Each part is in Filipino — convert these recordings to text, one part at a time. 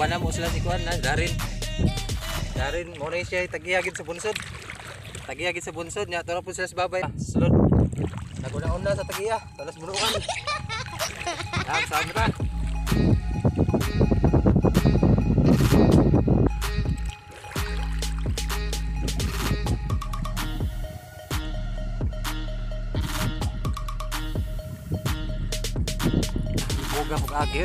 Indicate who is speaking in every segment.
Speaker 1: Uban na mo sila si Kuan na Darin. Darin mo na siya tagiyagid sa bunsod. Tagiyagid sa bunsod nya tara po sila sa babay. Sulod. Naguna-una sa tagiya, talas bunuan. Yan, saan na? Boga pag-agi.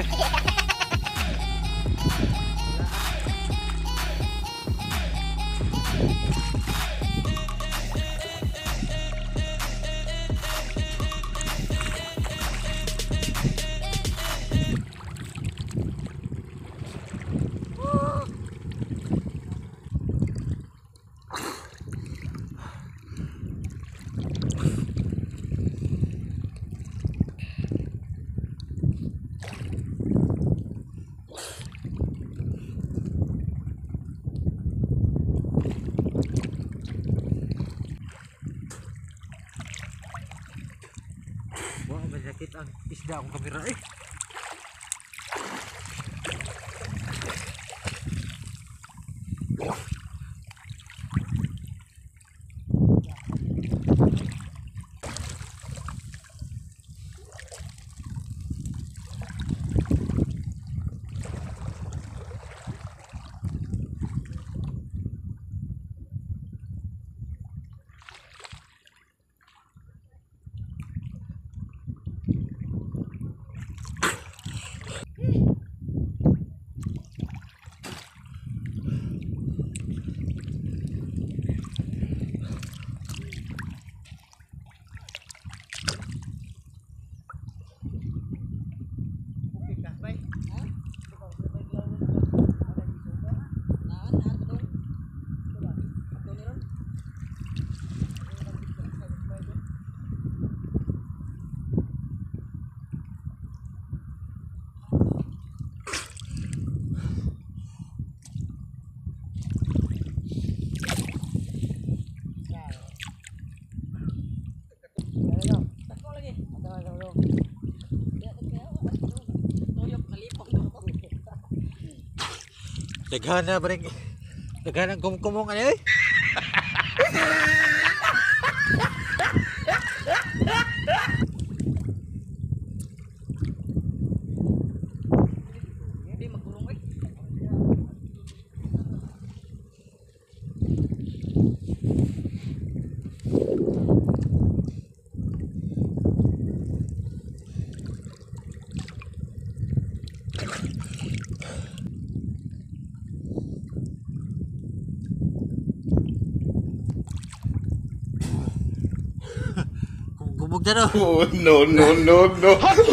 Speaker 1: Wah, sakit ang isda akong kamera eh. Daghan na bring. Daghan ang kumkumong ano eh.
Speaker 2: Hindi magulong eh.
Speaker 1: Gumug na daw.
Speaker 3: Oh, no, no, no, no.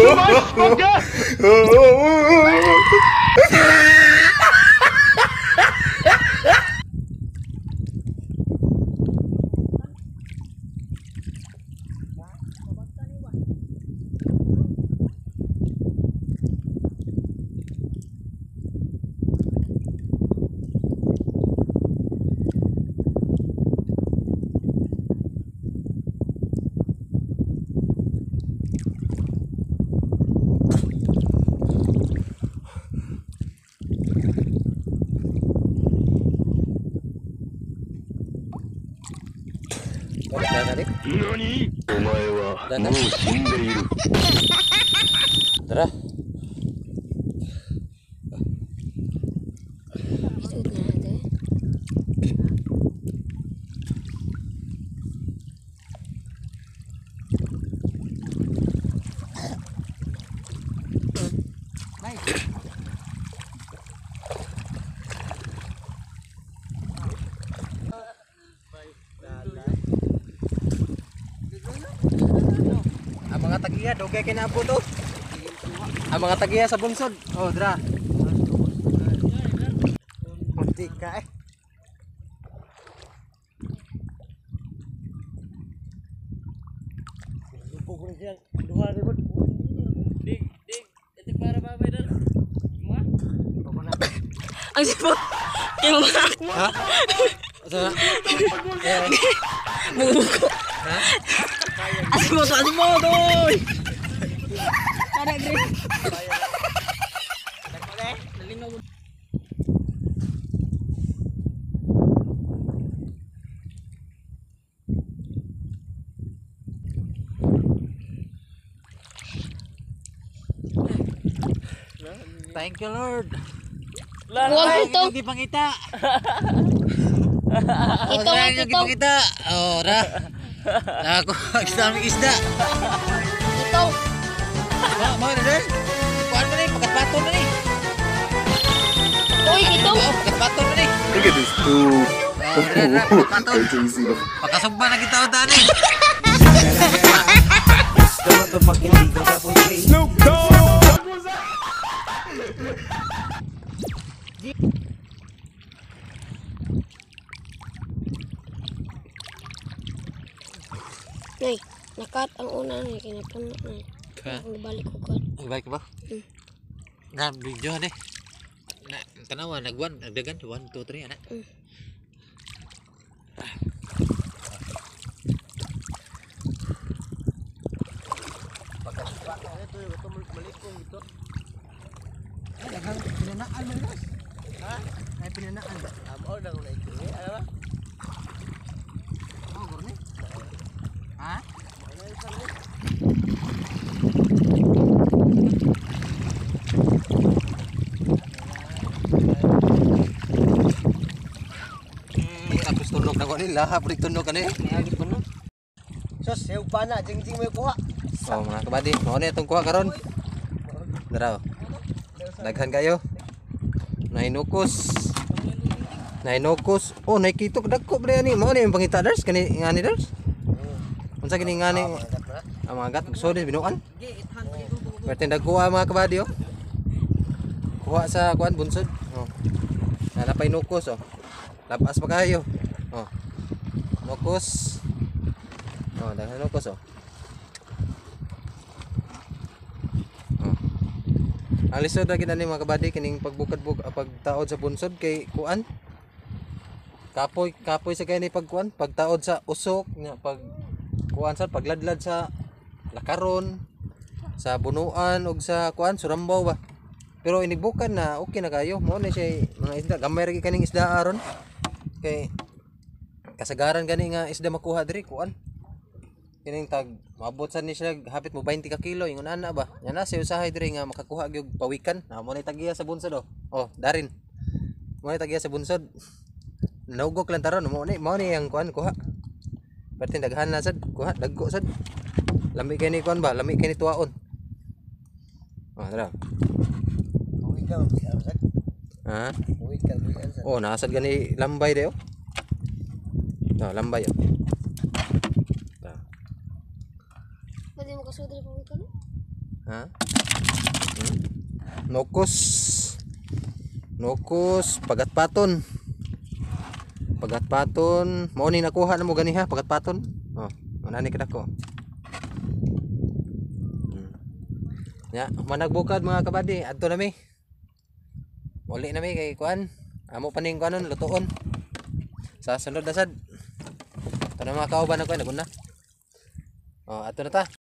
Speaker 4: NANI?お前はもう死んでいる。
Speaker 1: Tara. Ang mga tagiya, dugay kinabo to. Ang mga tagiya sa bunsod. Oh, dra. Munti ka eh.
Speaker 2: Dig, ito para babay dal.
Speaker 5: Ang sipot. Yung mga.
Speaker 1: Ha? Asa?
Speaker 5: Bubuko.
Speaker 1: Ha?
Speaker 5: Asimo doy. Kada green.
Speaker 2: Nalingaw mo.
Speaker 1: Thank you Lord.
Speaker 5: Buwag ito.
Speaker 1: Hindi pangita.
Speaker 5: Ito nga ito.
Speaker 1: Kita. Oh, ra. Ako, isda isda.
Speaker 5: Ito.
Speaker 1: Mo na dai. Kuan mo ni pagkatpaton na ni.
Speaker 5: Uy, ito.
Speaker 1: Pagkatpaton na ni.
Speaker 3: Look at this dude.
Speaker 1: Pagkatpaton.
Speaker 3: Wait till you see the
Speaker 1: Pakasugba na kita utan ni.
Speaker 5: Nay, nakat ang una na kinapuno na.
Speaker 1: Ha?
Speaker 5: Ang balik ko kan.
Speaker 1: Baik ba? Na video ni. Na tanawa nagwan nagdagan 1 2 3 ana. Pinanaan mo guys. Ha? Ay pinanaan.
Speaker 2: Amo nang na ito. Ano ba?
Speaker 1: Oh, gurni. Ha? Tapos tunog na ko nila, haprik tunog ka ni.
Speaker 2: Agit mo no. Sos, sayo pa na, jing-jing mo kuha.
Speaker 1: Oh, mga kabady, mao na itong kuha karon. Daraw. Daghan kayo. Nainukos. Nainukos. Oh, nakitok dagko bre ani. Mao ni yung pangita ders kani ngani ders. Unsa kini ngani? Ang mga gat sorry binuan. Pertin dagko mga kabady oh. Kuha sa kuan bunsod. Oh. Nanapay nukos oh. Lapas pa kayo. Oh. Nukos. Oh, daghan nukos oh. Ang lisod na kinani mga kabady kining pagtaod sa bunsod kay kuan. Kapoy sa kay ni pagkuan, pagtaod sa usok nya pag kuan sa pagladlad sa lakaron, sa bunuan ug sa kuan surambaw ba. Pero inibukan na okay na kayo. Mo na siya mga isda gamay ra kaning isda aron. Kay kasagaran gani nga isda makuha diri kuan. Kining tag maabot sa ni siya hapit mo 20 ka kilo ingon ana ba. Nya na siya usahay diri nga makakuha gyud pawikan. Na mo na tagiya sa bunsod oh. Oh, darin. Mo na tagiya sa bunsod. Naugok lang taron mo ni ang kuan kuha. Pertin daghan na sad kuha dagko sad. Lami kay ni kuan ba? Lami kay ni tuwaon. Oh, dara.
Speaker 2: Uwi ka, uwi
Speaker 1: Ha?
Speaker 2: ka.
Speaker 1: Oh, nasad gani lambay dayo. Oh, lambay oh.
Speaker 5: Pwede mo kasudri pa mo kano?
Speaker 1: Ha? Nokos. Nokos pagatpaton. Pagatpaton, mao ni nakuha na mo gani ha, pagatpaton. Oh, manani kada ko. Ya, managbukad mga kabady, adto na mi. Uli na mi kay kuan. Amo paning kuanon lutuon. Sa sunod na sad. Tanang mga kauban ako naguna. Oh, ato na ta.